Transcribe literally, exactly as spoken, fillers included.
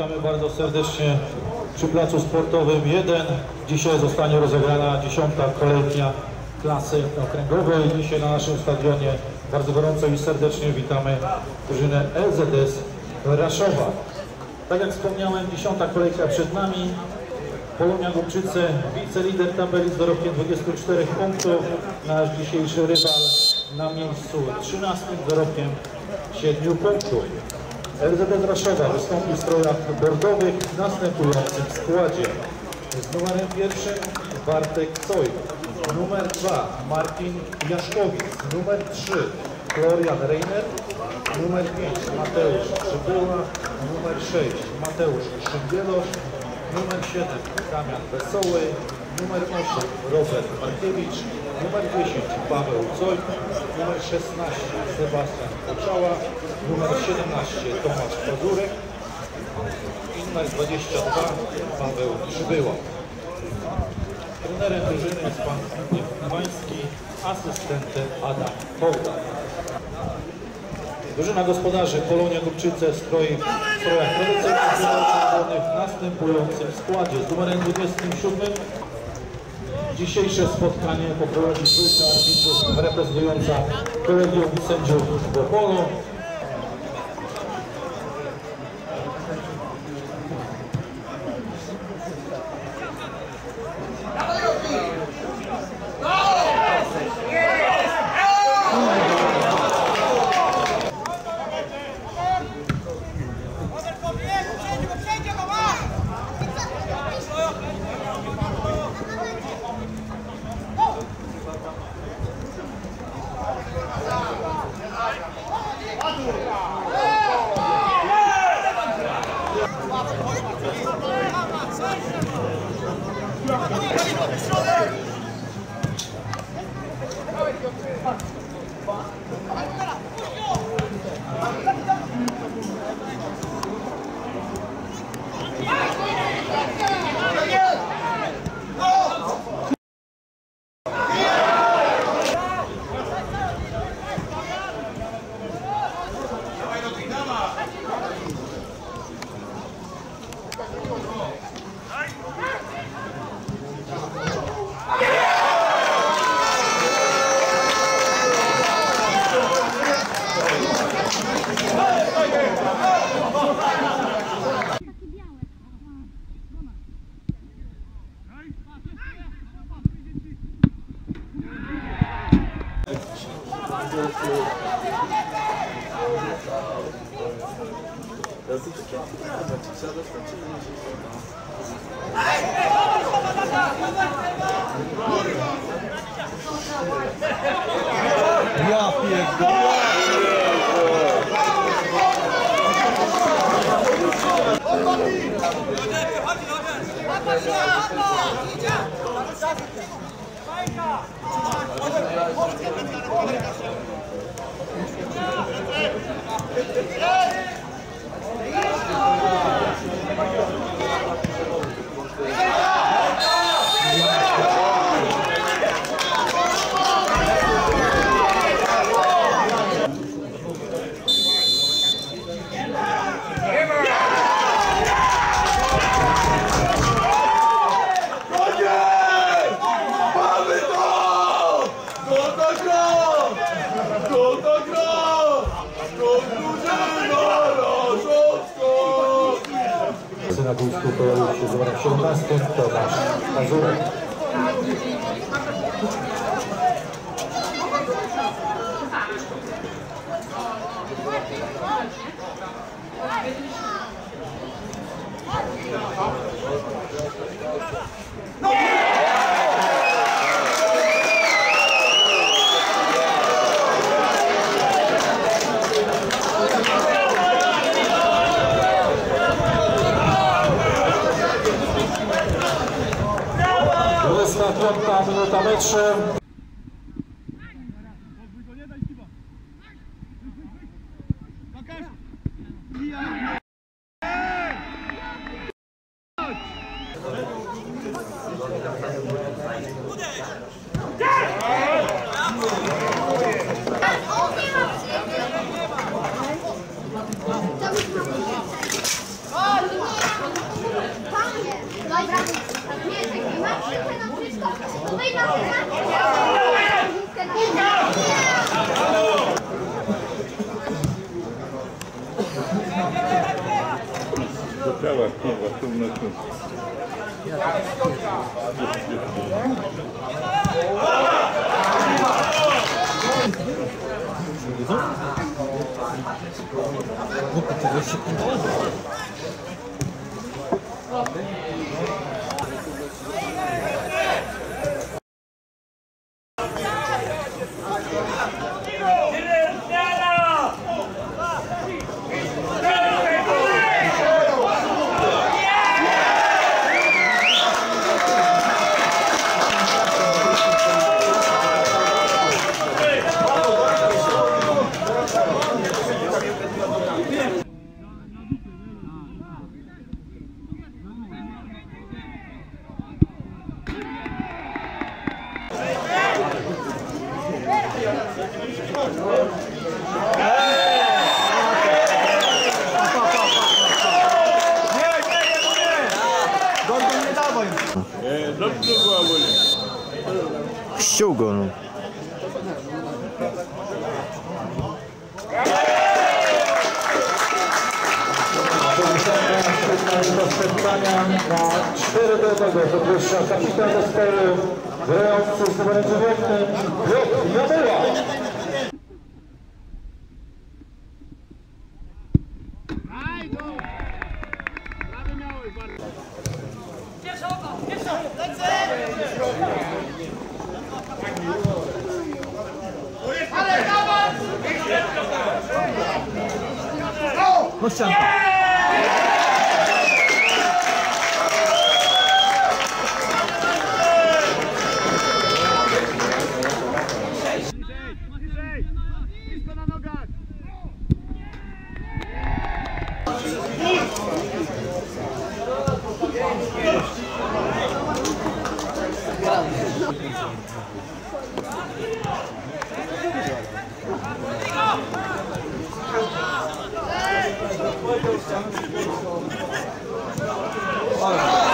Witamy bardzo serdecznie przy placu sportowym jeden. Dzisiaj zostanie rozegrana dziesiąta kolejka klasy okręgowej. Dzisiaj na naszym stadionie bardzo gorąco i serdecznie witamy drużynę L Z S Raszowa. Tak jak wspomniałem, dziesiąta kolejka przed nami. Polonia Głubczyce, wicelider tabeli z dorobkiem dwudziestu czterech punktów. Nasz dzisiejszy rywal na miejscu trzynastym z dorobkiem siedmiu punktów. L Z S Raszowa wystąpi w strojach bordowych w następującym składzie. Z numerem pierwszym Bartek Soj, numer dwa Marcin Jaszkowic, numer trzy Florian Reiner, numer pięć Mateusz Przybyła, numer sześć Mateusz Szymbielowicz, numer siedem Damian Wesoły, numer osiem Robert Markiewicz, numer dziesięć Paweł Coj, numer szesnaście Sebastian Koczała, numer siedemnaście Tomasz Pazurek i numer dwadzieścia dwa Paweł Przybyła. Trenerem drużyny jest pan Zbigniew Iwański, asystentem Adam Hołda. Drużyna gospodarzy Polonia Głubczyce w strojach tradycyjnych w następującym składzie. Z numerem dwudziestym siódmym dzisiejsze spotkanie poprowadzi trójka arbitrów reprezentująca kolegium sędziów w Opolu. Ja pierdolę! Na boisku pojawił się z numerem siedemnastym Tomasz Pazurek. dwudziesta minuta metrze. Oh, Zaczęła, kurwa, tu na tu. Głupie, tego się kurwa. E, dobrze była wola. Ściął go, no. Spotkania na cztery do jednego podwyższa kapitan zespołu grający z numerem dziewiątym Piotr Jamuła. No ścianka. Ale